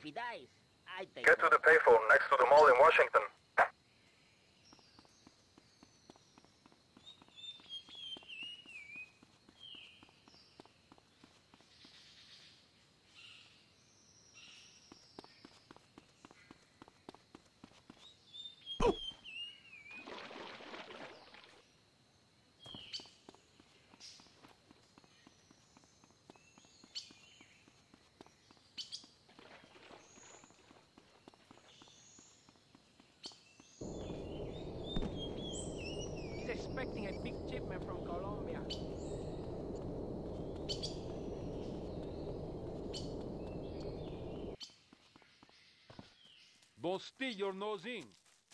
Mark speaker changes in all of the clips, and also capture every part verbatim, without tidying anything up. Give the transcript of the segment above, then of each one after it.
Speaker 1: he dies, I take
Speaker 2: Get to
Speaker 1: note.
Speaker 2: the payphone next to the mall in Washington.
Speaker 3: He's expecting a big shipment from Colombia.
Speaker 4: Don't stick your nose in.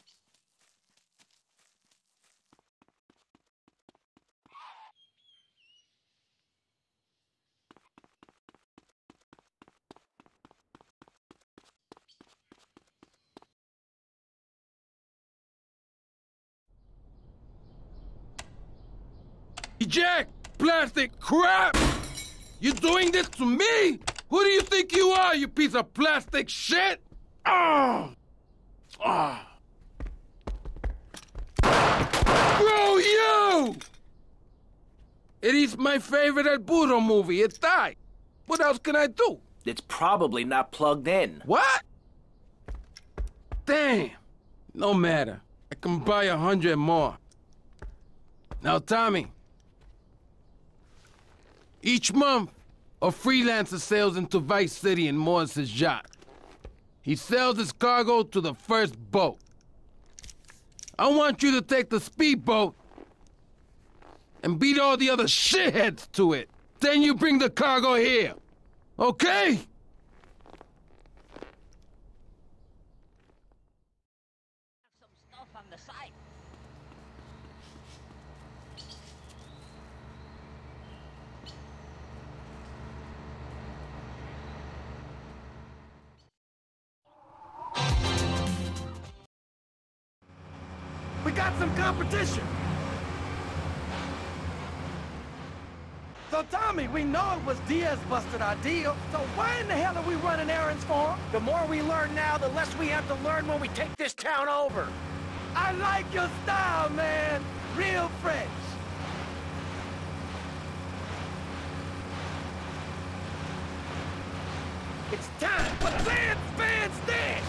Speaker 5: Jack! Plastic crap! You doing this to me? Who do you think you are, you piece of plastic shit? Oh! Oh! Screw you! It is my favorite El Burro movie. It died. What else can I do?
Speaker 6: It's probably not plugged in.
Speaker 5: What? Damn. No matter. I can buy a hundred more. Now, Tommy. Each month, a freelancer sails into Vice City in Morris's yacht. He sells his cargo to the first boat. I want you to take the speedboat and beat all the other shitheads to it. Then you bring the cargo here. Okay?
Speaker 1: Some stuff on the side.
Speaker 3: We got some competition! So Tommy, we know it was Diaz busted our deal, so why in the hell are we running errands for him?
Speaker 6: The more we learn now, the less we have to learn when we take this town over.
Speaker 3: I like your style, man! Real fresh! It's time for Dance Fans Dance!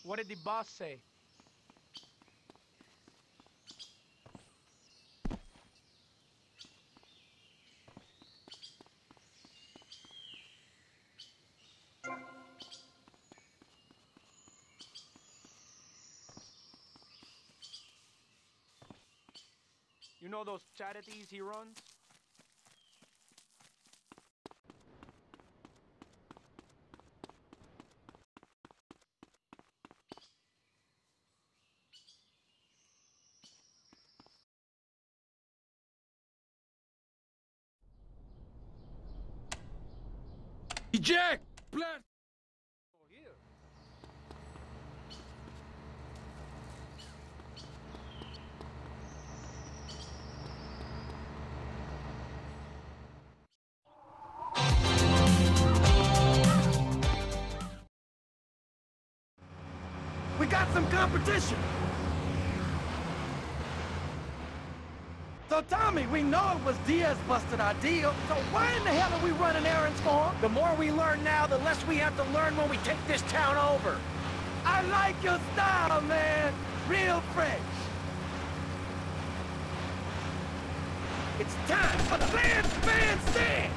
Speaker 6: What did the boss say? You know those charities he runs?
Speaker 5: Jack! Blast!
Speaker 6: Oh, here.
Speaker 3: We got some competition. So Tommy, we know it was Diaz busted our deal, so why in the hell are we running errands for him?
Speaker 6: The more we learn now, the less we have to learn when we take this town over.
Speaker 3: I like your style, man. Real fresh. It's time for the Lance Bandstand!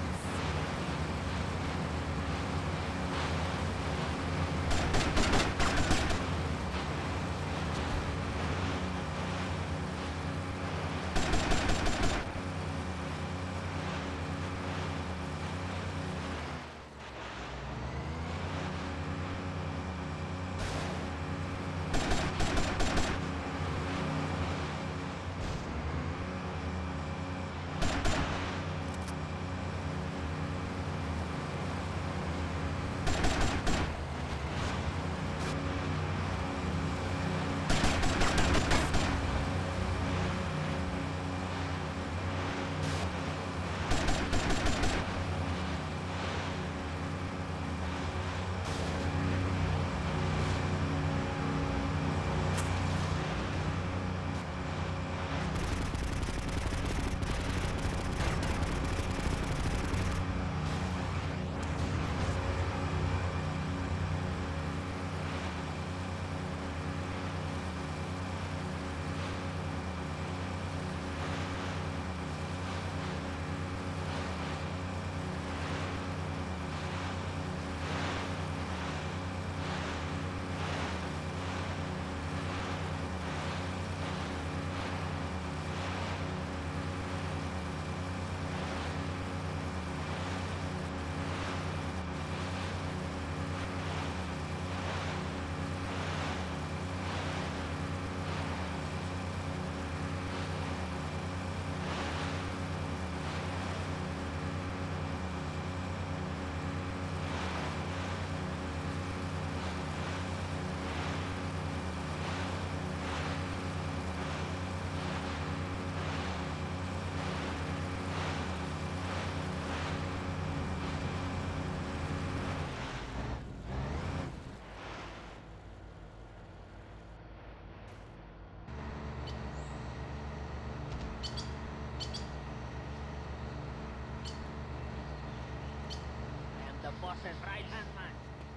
Speaker 1: The boss's right-hand man.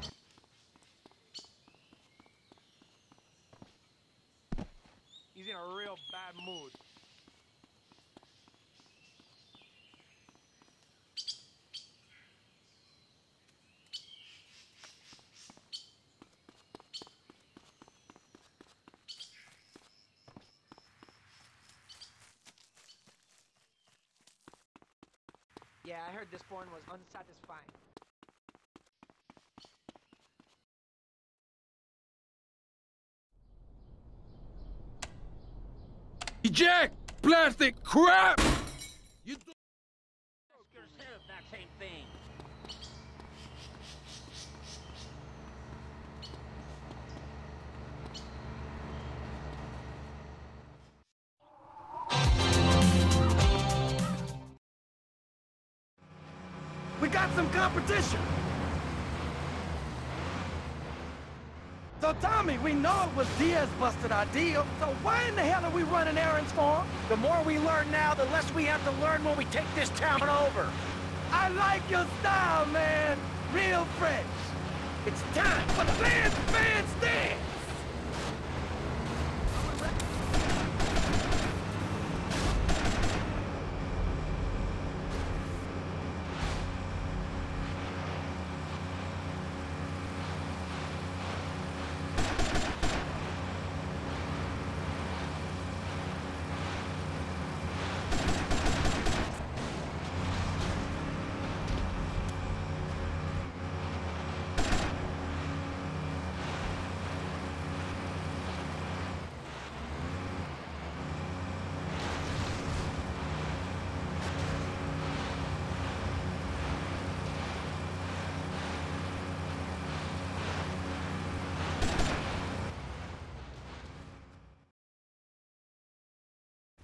Speaker 6: He's in a real bad mood. Yeah, I heard this one was unsatisfying.
Speaker 5: Jack! Plastic crap! You do
Speaker 1: Ask yourself that same thing.
Speaker 3: We got some competition. So Tommy, we know it was Diaz busted our deal, so why in the hell are we running errands for him?
Speaker 6: The more we learn now, the less we have to learn when we take this town over.
Speaker 3: I like your style, man. Real fresh. It's time for the Lance Bandstand!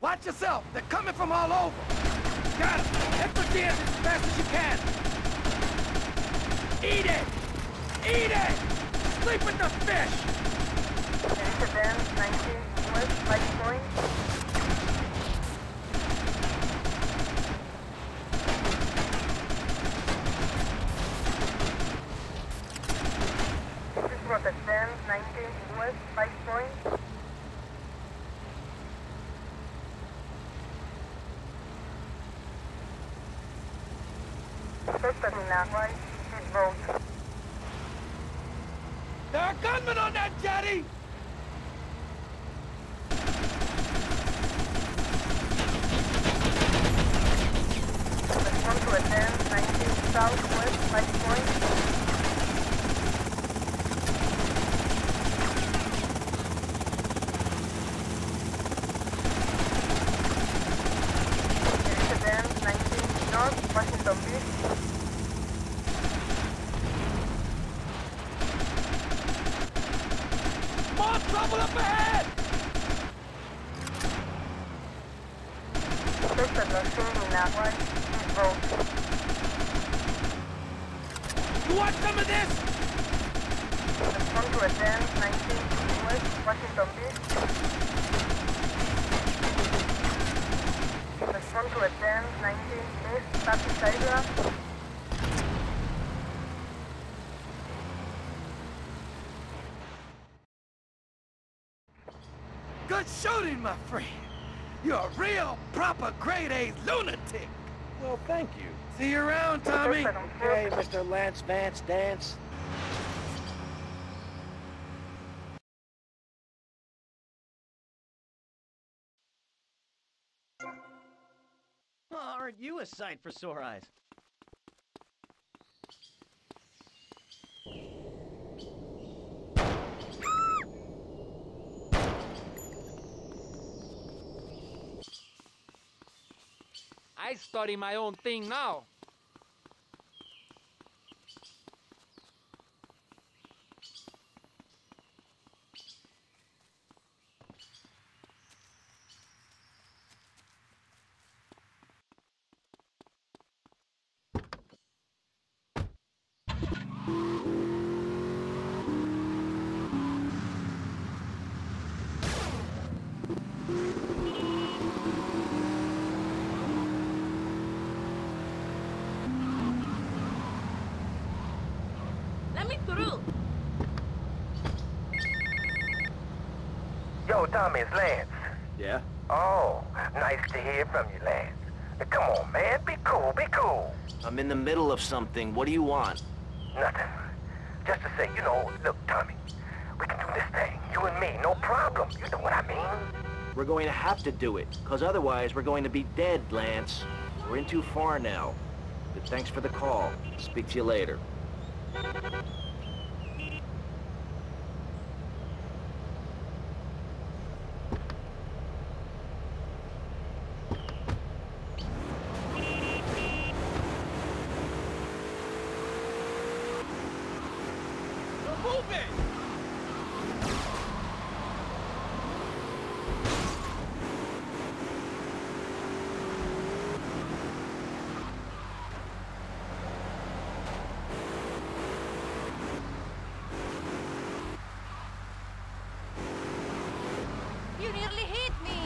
Speaker 3: Watch yourself. They're coming from all over.
Speaker 6: Got him. Head for Diaz as fast as you can. Eat it! Eat it! Sleep with the fish!
Speaker 7: Sedan nineteen West Five Point. This is Rotterdam nineteen West Five Point. First terminal, right? Speedboat.
Speaker 3: There are gunmen on that jetty!
Speaker 7: Respond to attend nineteen Southwest Five Point. Attend nineteen North Washington Beach.
Speaker 3: More trouble up ahead!
Speaker 7: First terminal in right. Speedboat.
Speaker 3: You want some of this?
Speaker 7: Respond to attend nineteen West Washington Beach. Respond to attend nineteen East Pacific Island.
Speaker 3: Good shooting, my friend. You're a real, proper grade A lunatic.
Speaker 6: Well, thank you.
Speaker 3: See you around, Tommy.
Speaker 6: Okay, Mister Lance Vance Dance.
Speaker 1: Oh, aren't you a sight for sore eyes?
Speaker 4: I study my own thing now.
Speaker 8: Let me through.
Speaker 2: Yo, Tommy, it's Lance.
Speaker 6: Yeah?
Speaker 2: Oh, nice to hear from you, Lance. Now, come on, man. Be cool, be cool.
Speaker 6: I'm in the middle of something. What do you want?
Speaker 2: Nothing. Just to say, you know, look, Tommy, we can do this thing. You and me, no problem. You know what I mean?
Speaker 6: We're going to have to do it, because otherwise we're going to be dead, Lance. We're in too far now. But thanks for the call. Speak to you later.
Speaker 8: You nearly hit me.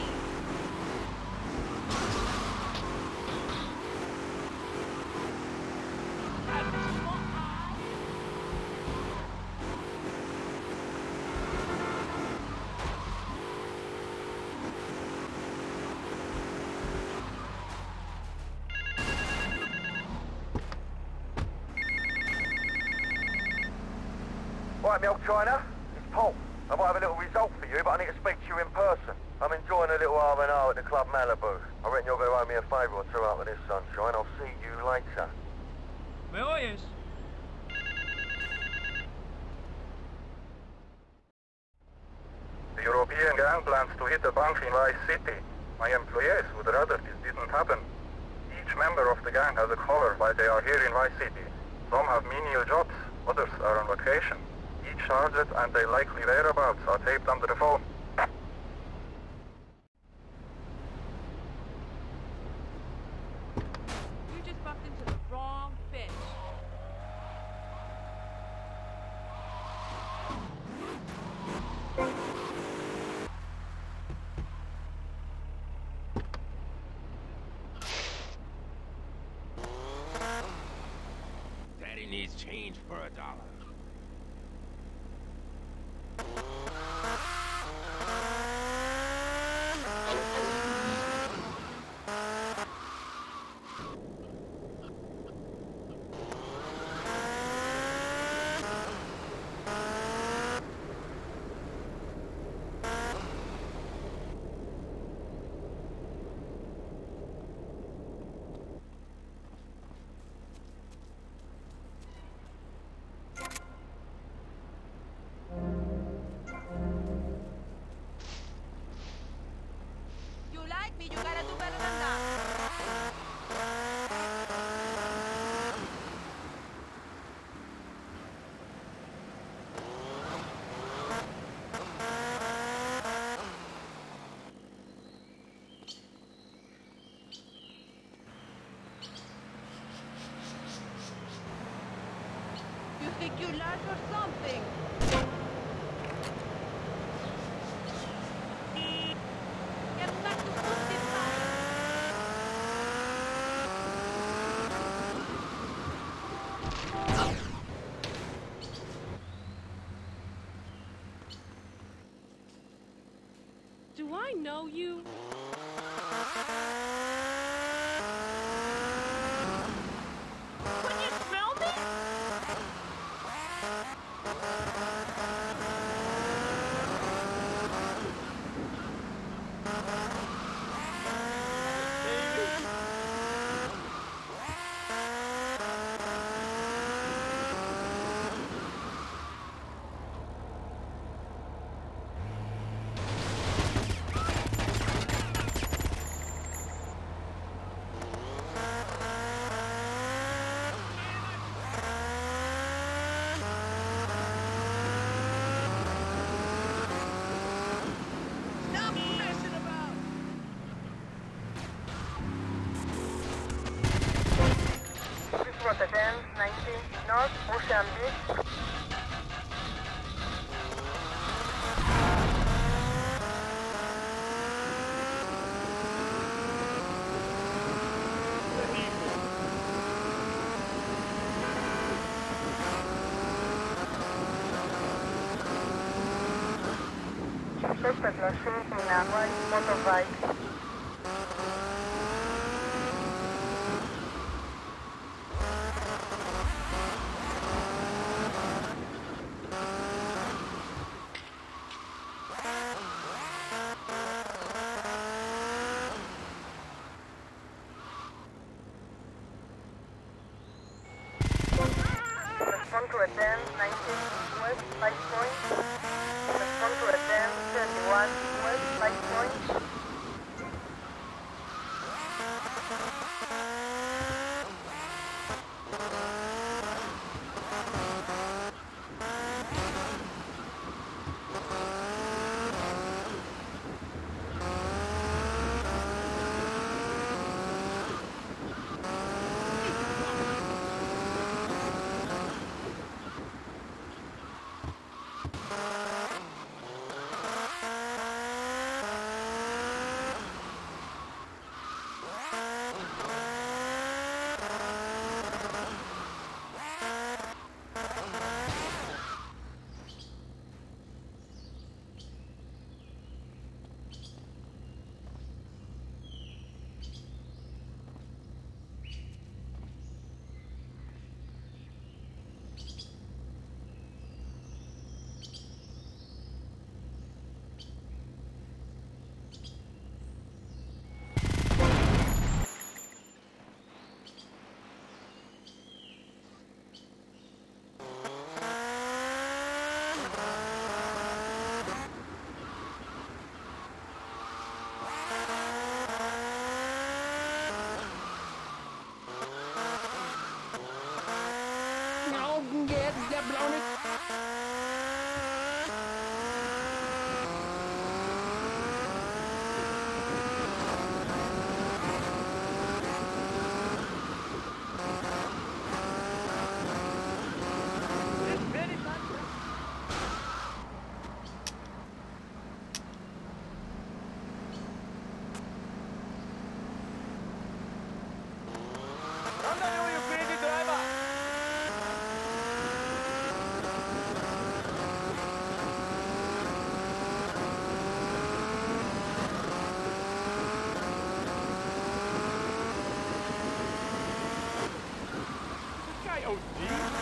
Speaker 2: Right, Milk China, it's Paul. I might have a little result for you, but I need to speak to you in person. I'm enjoying a little R and R at the Club Malibu. I reckon you're going to owe me a favour or two out of this sunshine. I'll see you later.
Speaker 1: ¿Me oyes?
Speaker 2: The European gang plans to hit a bank in Vice City. My employees would rather this didn't happen. Each member of the gang has a collar while they are here in Vice City. Some have menial jobs, others are on vacation. Each target and their likely whereabouts are taped under the phone.
Speaker 4: needs change for a dollar.
Speaker 8: You like me, you gotta do better than that. You think you learned or something? Get back to positive side. Do I know you? Can you smell me? Stop messing about!
Speaker 7: This was a ten ninety North Ocean Beach. Suspect was shooting in a white motorbike. Respond to a ten ninety West Light Point. Respond to a ten thirty-one West Light Point.
Speaker 9: so deep.